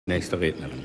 Nächste Rednerin.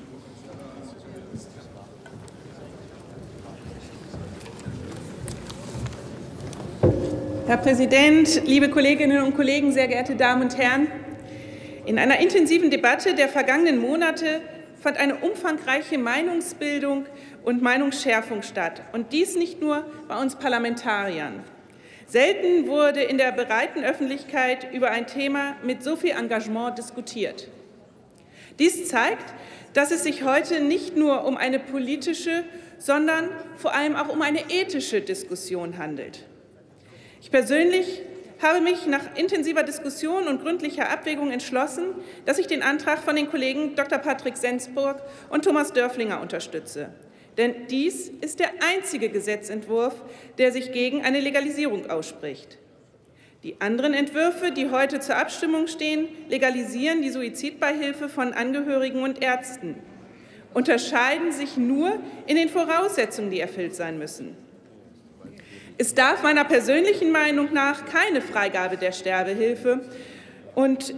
Herr Präsident, liebe Kolleginnen und Kollegen, sehr geehrte Damen und Herren! In einer intensiven Debatte der vergangenen Monate fand eine umfangreiche Meinungsbildung und Meinungsschärfung statt, und dies nicht nur bei uns Parlamentariern. Selten wurde in der breiten Öffentlichkeit über ein Thema mit so viel Engagement diskutiert. Dies zeigt, dass es sich heute nicht nur um eine politische, sondern vor allem auch um eine ethische Diskussion handelt. Ich persönlich habe mich nach intensiver Diskussion und gründlicher Abwägung entschlossen, dass ich den Antrag von den Kollegen Dr. Patrick Sensburg und Thomas Dörflinger unterstütze. Denn dies ist der einzige Gesetzentwurf, der sich gegen eine Legalisierung ausspricht. Die anderen Entwürfe, die heute zur Abstimmung stehen, legalisieren die Suizidbeihilfe von Angehörigen und Ärzten, unterscheiden sich nur in den Voraussetzungen, die erfüllt sein müssen. Es darf meiner persönlichen Meinung nach keine Freigabe der Sterbehilfe und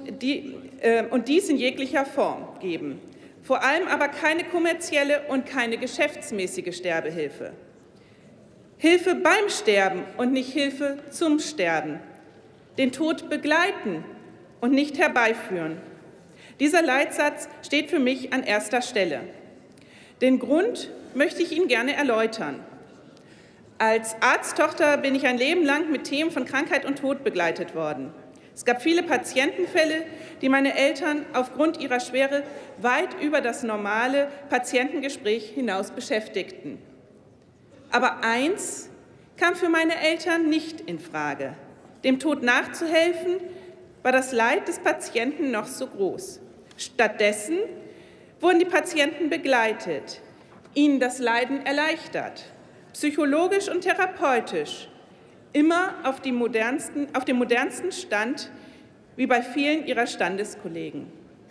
dies in jeglicher Form geben. Vor allem aber keine kommerzielle und keine geschäftsmäßige Sterbehilfe. Hilfe beim Sterben und nicht Hilfe zum Sterben. Den Tod begleiten und nicht herbeiführen. Dieser Leitsatz steht für mich an erster Stelle. Den Grund möchte ich Ihnen gerne erläutern. Als Arzttochter bin ich ein Leben lang mit Themen von Krankheit und Tod begleitet worden. Es gab viele Patientenfälle, die meine Eltern aufgrund ihrer Schwere weit über das normale Patientengespräch hinaus beschäftigten. Aber eins kam für meine Eltern nicht in Frage. Dem Tod nachzuhelfen, war das Leid des Patienten noch so groß. Stattdessen wurden die Patienten begleitet, ihnen das Leiden erleichtert, psychologisch und therapeutisch, immer auf dem modernsten Stand, wie bei vielen ihrer Standeskollegen.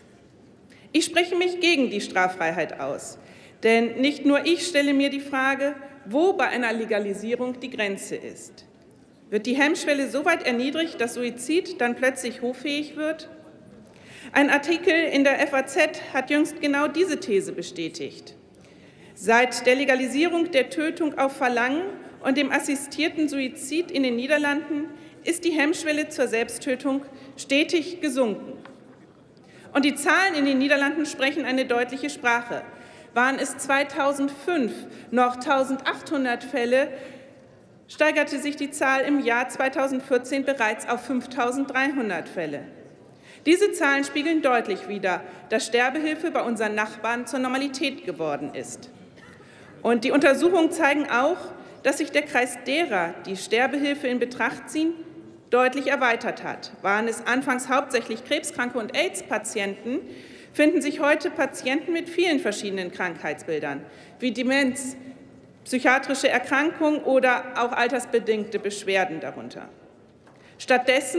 Ich spreche mich gegen die Straffreiheit aus, denn nicht nur ich stelle mir die Frage, wo bei einer Legalisierung die Grenze ist. Wird die Hemmschwelle so weit erniedrigt, dass Suizid dann plötzlich hoffähig wird? Ein Artikel in der FAZ hat jüngst genau diese These bestätigt. Seit der Legalisierung der Tötung auf Verlangen und dem assistierten Suizid in den Niederlanden ist die Hemmschwelle zur Selbsttötung stetig gesunken. Und die Zahlen in den Niederlanden sprechen eine deutliche Sprache. Waren es 2005 noch 1800 Fälle, steigerte sich die Zahl im Jahr 2014 bereits auf 5300 Fälle. Diese Zahlen spiegeln deutlich wider, dass Sterbehilfe bei unseren Nachbarn zur Normalität geworden ist. Und die Untersuchungen zeigen auch, dass sich der Kreis derer, die Sterbehilfe in Betracht ziehen, deutlich erweitert hat. Waren es anfangs hauptsächlich krebskranke und AIDS-Patienten, finden sich heute Patienten mit vielen verschiedenen Krankheitsbildern, wie Demenz, psychiatrische Erkrankungen oder auch altersbedingte Beschwerden darunter. Stattdessen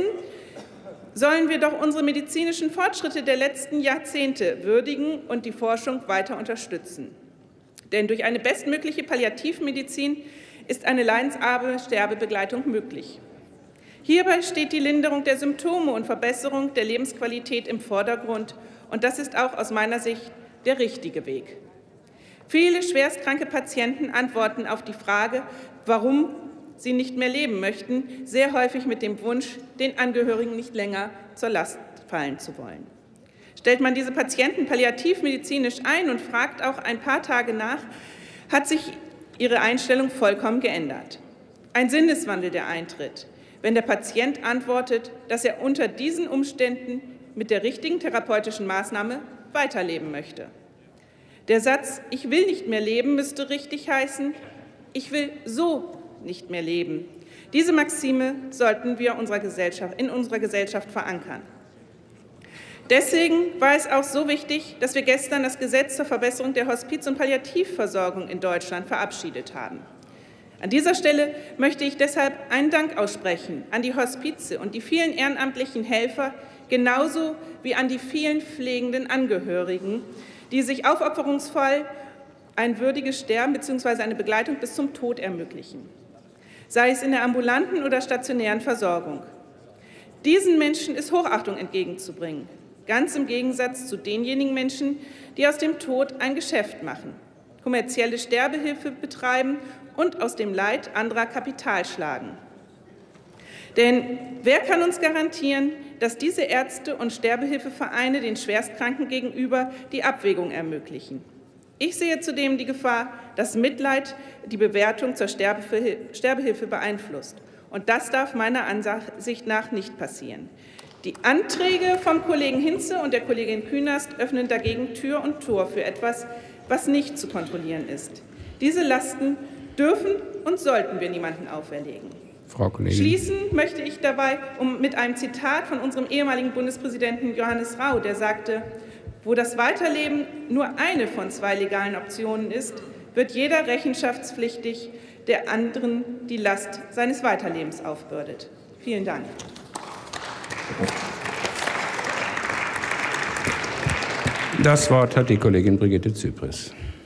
sollen wir doch unsere medizinischen Fortschritte der letzten Jahrzehnte würdigen und die Forschung weiter unterstützen. Denn durch eine bestmögliche Palliativmedizin ist eine leidensarme Sterbebegleitung möglich. Hierbei steht die Linderung der Symptome und Verbesserung der Lebensqualität im Vordergrund, und das ist auch aus meiner Sicht der richtige Weg. Viele schwerstkranke Patienten antworten auf die Frage, warum sie nicht mehr leben möchten, sehr häufig mit dem Wunsch, den Angehörigen nicht länger zur Last fallen zu wollen. Stellt man diese Patienten palliativmedizinisch ein und fragt auch ein paar Tage nach, hat sich ihre Einstellung vollkommen geändert. Ein Sinneswandel, der eintritt, wenn der Patient antwortet, dass er unter diesen Umständen mit der richtigen therapeutischen Maßnahme weiterleben möchte. Der Satz, ich will nicht mehr leben, müsste richtig heißen, ich will so nicht mehr leben. Diese Maxime sollten wir in unserer Gesellschaft verankern. Deswegen war es auch so wichtig, dass wir gestern das Gesetz zur Verbesserung der Hospiz- und Palliativversorgung in Deutschland verabschiedet haben. An dieser Stelle möchte ich deshalb einen Dank aussprechen an die Hospize und die vielen ehrenamtlichen Helfer, genauso wie an die vielen pflegenden Angehörigen, die sich aufopferungsvoll ein würdiges Sterben bzw. eine Begleitung bis zum Tod ermöglichen, sei es in der ambulanten oder stationären Versorgung. Diesen Menschen ist Hochachtung entgegenzubringen. Ganz im Gegensatz zu denjenigen Menschen, die aus dem Tod ein Geschäft machen, kommerzielle Sterbehilfe betreiben und aus dem Leid anderer Kapital schlagen. Denn wer kann uns garantieren, dass diese Ärzte- und Sterbehilfevereine den Schwerstkranken gegenüber die Abwägung ermöglichen? Ich sehe zudem die Gefahr, dass Mitleid die Bewertung zur Sterbehilfe beeinflusst. Und das darf meiner Ansicht nach nicht passieren. Die Anträge vom Kollegen Hinze und der Kollegin Künast öffnen dagegen Tür und Tor für etwas, was nicht zu kontrollieren ist. Diese Lasten dürfen und sollten wir niemandem auferlegen. Frau Kollegin. Schließen möchte ich dabei mit einem Zitat von unserem ehemaligen Bundespräsidenten Johannes Rau, der sagte: Wo das Weiterleben nur eine von 2 legalen Optionen ist, wird jeder rechenschaftspflichtig, der anderen die Last seines Weiterlebens aufbürdet. Vielen Dank. Das Wort hat die Kollegin Brigitte Zypries.